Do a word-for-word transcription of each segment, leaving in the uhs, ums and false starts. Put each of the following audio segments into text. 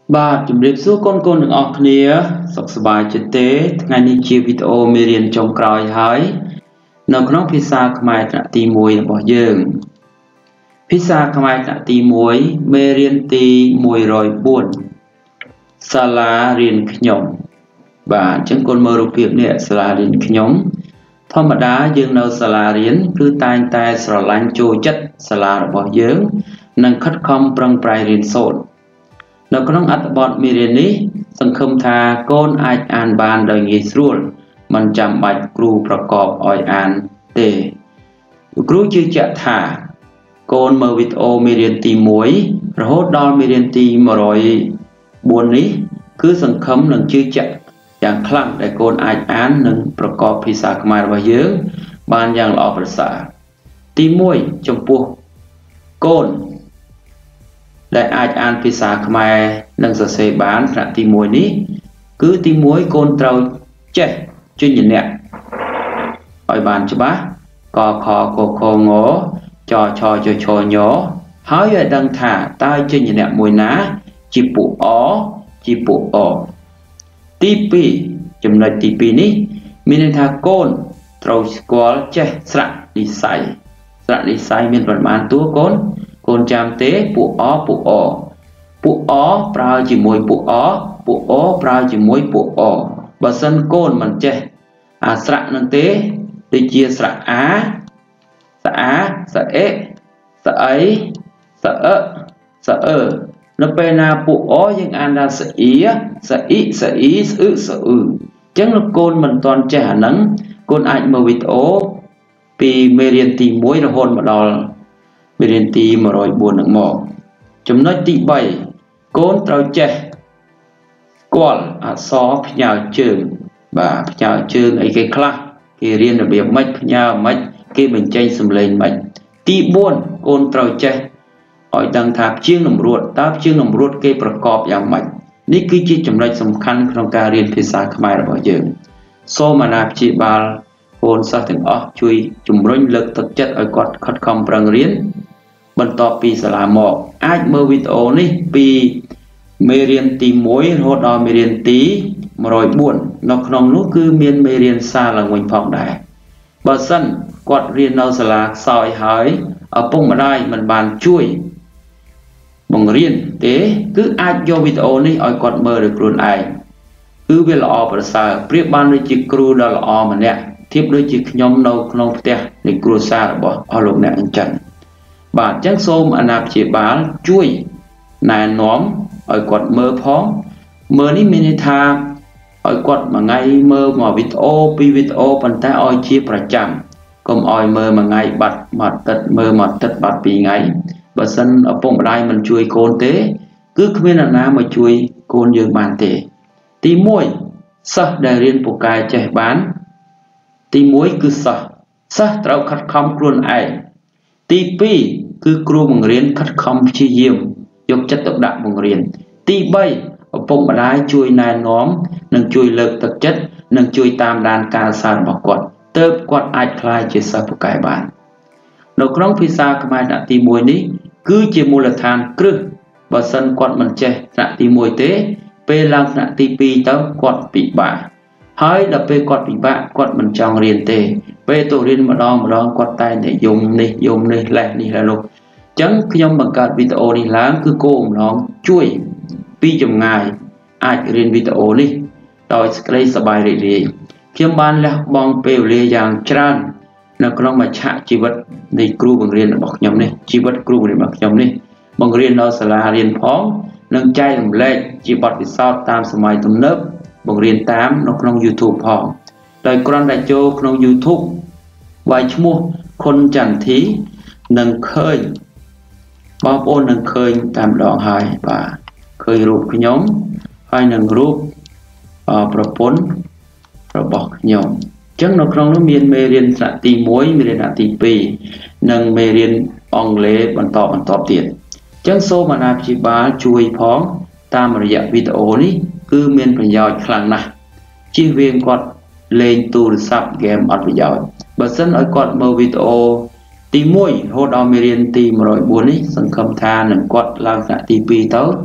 បាទជំរាបសួរកូនកូនទាំងអស់គ្នាសុខសប្បាយជាទេថ្ងៃនេះជាវីដេអូមេរៀនចុងក្រោយហើយនៅក្នុងភាសាខ្មែរថ្នាក់ទីមួយរបស់យើងភាសាខ្មែរថ្នាក់ទីមួយមេរៀនទីមួយរយបួនសាលារៀនខ្ញុំបាទអញ្ចឹងកូនមើលរូបភាពនេះសាលារៀនខ្ញុំធម្មតាយើងនៅសាលារៀនគឺតែងតែស្រឡាញ់ចូលចិត្តសាលារបស់យើងនិងខិតខំប្រឹងប្រែងរៀនសូត្រនៅក្នុងអត្ថបទមេរៀននេះសង្ឃឹមថាកូនអាចអានបានដោយងាយស្រួលមិនចាំបាច់គ្រូប្រកបឲ្យអានទេគ្រូជឿជាក់ថាកូនមើលវីដេអូមេរៀនទីមួយរហូតដល់មេរៀនទីមួយរយបួននេះគឺសង្ឃឹមនឹងជឿជាក់យ៉ាងខ្លាំងដែលកូនអាចអាននិងប្រកបភាសាខ្មែររបស់យើងបានយ៉ាងល្អប្រសើរទីមួយចំពោះកូនដែលអាចអានភាសាខ្មែរនិងសរសេរបានថ្នាក់ទីមួយនេះគឺទីមួយកូនត្រូវចេះជញ្ញៈឲ្យបានច្បាស់កខកខងចឆជឆញហើយឲ្យដឹងថាតើជញ្ញៈមួយណាជាពួកអជាពួកអទីពីរចំណុចទីពីរនេះមានន័យថាកូនត្រូវស្គាល់ចេះស្រៈនិស្ស័យស្រៈនិស្ស័យមានប្រមាណតួកូនកូនចាំទេពួកអពួកអពួកអប្រើជាមួយពួកអពួកអប្រើជាមួយពួកអបើសិនកូនមិនចេះអាស្រៈនឹងទេដូចជាស្រៈអាស្អាស្អេស្អីស្អឹស្អឺនៅពេលណាពួកអយើងអានថាស្អៀស្អ៊ីស្អ៊ីស្អ៊ឺស្អ៊ឺអញ្ចឹងលោកកូនមិនទាន់ចេះអាហ្នឹងកូនអាចមើលវីដេអូពីមេរៀនទីមួយរហូតមកដល់មេរៀនទីមួយរយបួននឹងមកចំណុចទីបីកូនត្រូវចេះស្គាល់អក្សរផ្ញើជើងបាទផ្ញើជើងអីគេខ្លះគេរៀនរបៀបម៉េចផ្ញើម៉េចគេបញ្ចេញសំឡេងម៉េចទីបួនកូនត្រូវចេះឲ្យដឹងថាព្យាង្គតម្រួតតើព្យាង្គតម្រួតគេប្រកបយ៉ាងម៉េចនេះគឺជាចំណុចសំខាន់ក្នុងការរៀនភាសាខ្មែររបស់យើងសូមអាណាព្យាបាលកូនសិស្សទាំងអស់ជួយជំរុញលើកទឹកចិត្តឲ្យគាត់ខិតខំប្រឹងរៀនបន្ទាប់ពីសាលាមកអាចមើលវីដេអូនេះពីមេរៀនទីមួយរហូតដល់មេរៀនទីមួយរយបួននៅក្នុងនោះគឺមានមេរៀនសារឡើងវិញផងដែរបើសិនគាត់រៀននៅសាលាខ្សោយហើយឪពុកម្ដាយមិនបានជួយបង្រៀនទេគឺអាចយកវីដេអូនេះឲ្យគាត់មើលដោយខ្លួនឯងគឺវាល្អប្រសើរប្រៀបបានដូចជាគ្រូដ៏ល្អម្នាក់ធៀបដូចជាខ្ញុំនៅក្នុងផ្ទះនៃគ្រួសាររបស់អស់លោកអ្នកអញ្ចឹងបាទអញ្ចឹងសូមអាណាព្យាបាលជួយណែនាំឲ្យគាត់មើលផងមើលនេះមានន័យថាឲ្យគាត់មួយថ្ងៃមើលមួយវីដេអូពីរវីដេអូប៉ុន្តែឲ្យជាប្រចាំកុំឲ្យមើលមួយថ្ងៃបាត់មួយអាទិត្យមើលមួយអាទិត្យបាត់ពីរថ្ងៃបើសិនឪពុកម្ដាយមិនជួយកូនទេគឺគ្មានអ្នកណាមកជួយកូនយើងបានទេទីមួយសិស្សដែលរៀនពូកែចេះបានទីមួយគឺសិស្សសិស្សត្រូវខិតខំខ្លួនឯងទីពីរគឺគ្រូបង្រៀនខិតខំព្យាយាមយកចិត្តទុកដាក់បង្រៀនទីបីឪពុកម្ដាយជួយណែនាំនិងជួយលើកទឹកចិត្តនិងជួយតាមដានការសិក្សារបស់គាត់ទើបគាត់អាចក្លាយជាសិស្សពូកែបាននៅក្នុងភាសាខ្មែរថ្នាក់ទីមួយនេះគឺជាមូលដ្ឋានគ្រឹះបើសិនគាត់មិនចេះថ្នាក់ទីមួយទេពេលឡើងថ្នាក់ទីពីរទៅគាត់ពិបាកហើយដល់ពេលគាត់ពិបាកគាត់មិនចង់រៀនទេពេលទៅរៀនម្ដងម្ដងគាត់តែតែយំនេះយំនេះលេះនេះលេះនោះអញ្ចឹងខ្ញុំបង្កើតវីដេអូនេះឡើងគឺគោលបំណងជួយពីចម្ងាយអាចរៀនវីដេអូនេះដោយសេចក្តីសប្បាយរីករាយខ្ញុំបានលះបង់ពេលវេលាយ៉ាងច្រើននៅក្នុងមជ្ឈជីវិតនៃគ្រូបង្រៀនរបស់ខ្ញុំនេះជីវិតគ្រូបង្រៀនរបស់ខ្ញុំនេះបង្រៀននៅសាលារៀនផងនិងចែករំលែកជាបទពិសោធន៍តាមសម័យទំនើបបង្រៀនតាមនៅក្នុង YouTube ផងដោយគ្រាន់តែចូលក្នុង YouTube វាយឈ្មោះខុនចន្ទធីនឹងឃើញបងប្អូននឹងឃើញតែម្ដងហើយបាទឃើញរូបខ្ញុំហើយនឹងរូបប្រពន្ធរបស់ខ្ញុំអញ្ចឹងនៅក្នុងនោះមានមេរៀនថ្នាក់ទីមួយមេរៀនថ្នាក់ទីពីរនិងមេរៀនអង់គ្លេសបន្តបន្តទៀតអញ្ចឹងសូមអាណាព្យាបាលជួយផងតាមរយៈវីដេអូនេះគឺមានប្រយោជន៍ខ្លាំងណាស់ជៀសវាងគាត់លេងទូរស័ព្ទហ្គេមអត់ប្រយោជន៍បើសិនឲ្យគាត់មើលវីដេអូទីមួយរហូតដល់មេរៀនទីមួយរយបួននេះសង្ឃឹមថានឹងគាត់ឡើងថ្នាក់ទីពីរទៅ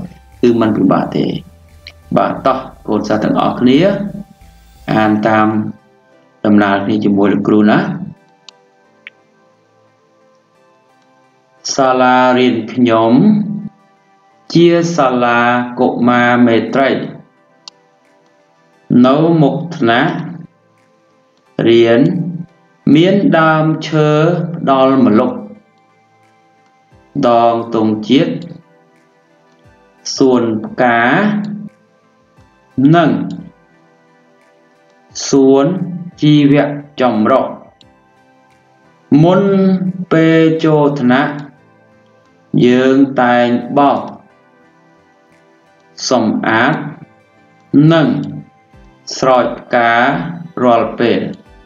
គឺมันពិបាកទេបាទតោះកូនសិស្សទាំងអស់គ្នាអានតាមដំណើរគ្នាជាមួយលោកគ្រូណាសាលារៀនខ្ញុំជាសាលាកុមារមេត្រីនៅមុខថ្នាក់រៀនមានដើមឈើផ្ដល់ម្លប់ដងទង់ជាតិសួនផ្កានិងសួនជីវៈចម្រុះមុនពេលចូលថ្នាក់យើងតែងបោសសម្អាតនិងស្រោចផ្ការាល់ពេល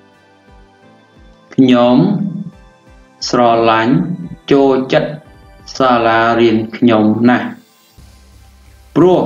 ខ្ញុំស្រឡាញ់ចូលចិត្តសាលារៀនខ្ញុំណាស់ព្រោះ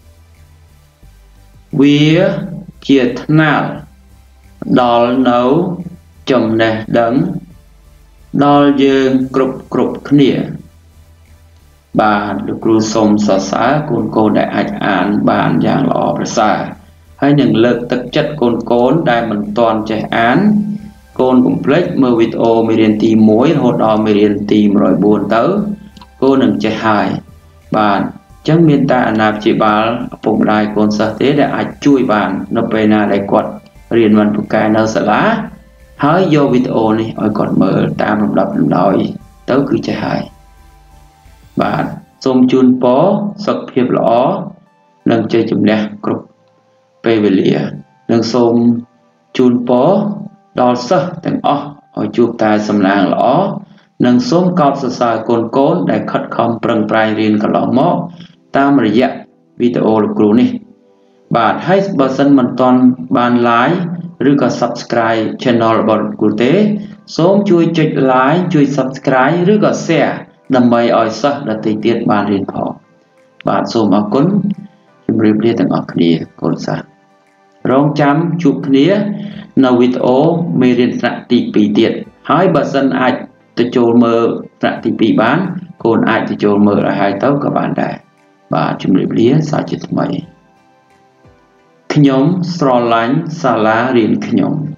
វាជាថ្នាលដល់នៅចំណេះដឹងដល់យើងគ្រប់គ្រប់គ្នាបាទលោកគ្រូសូមសរសើរកូនកូនដែលអាចអានបានយ៉ាងល្អប្រសើរហើយនឹងលើកទឹកចិត្តកូនកូនដែលមិនទាន់ចេះអានកូនកុំភ្លេចមើលវីដេអូមេរៀនទីមួយរហូតដល់មេរៀនទីmột không bốnទៅកូននឹងចេះហើយបាទអញ្ចឹងមានតែអាណាព្យាបាលឪពុកម្ដាយកូនសិស្សទេដែលអាចជួយបាននៅពេលណាដែលគាត់រៀនមិនពូកែនៅសាលាហើយយកវីដេអូនេះឲ្យគាត់មើលតាមលំដាប់លំដោយទៅគឺចេះហើយបាទសូមជូនពរសុខភាពល្អនិងជ័យជំនះគ្រប់ពេលវេលានិងសូមជូនពរដល់សិស្សទាំងអស់ឲ្យជួបតែសំណាងល្អនិងសូមកោតសរសើរកូនកូនដែលខិតខំប្រឹងប្រែងរៀនកន្លងមកតាមរយៈវីដេអូលោកគ្រូនេះបាទហើយបើសិនមិនទាន់បាន like ឬក៏ subscribe channel របស់លោកគ្រូទេសូមជួយចុច like ជួយ subscribe ឬក៏ share ដើម្បីឲ្យសិស្សដទៃទៀតបានរៀនផងបាទសូមអរគុណជម្រាបលាទាំងអស់គ្នាកូនសិស្សរងចាំជួបគ្នានៅវីដេអូមេរៀនថ្នាក់ទីពីរទៀតហើយបើសិនអាចទៅចូលមើលថ្នាក់ទីពីរបានកូនអាចទៅចូលមើលឲ្យហើយទៅក៏បានដែរបាទជម្រាបលាសាជាថ្មីខ្ញុំស្រឡាញ់សាលារៀនខ្ញុំ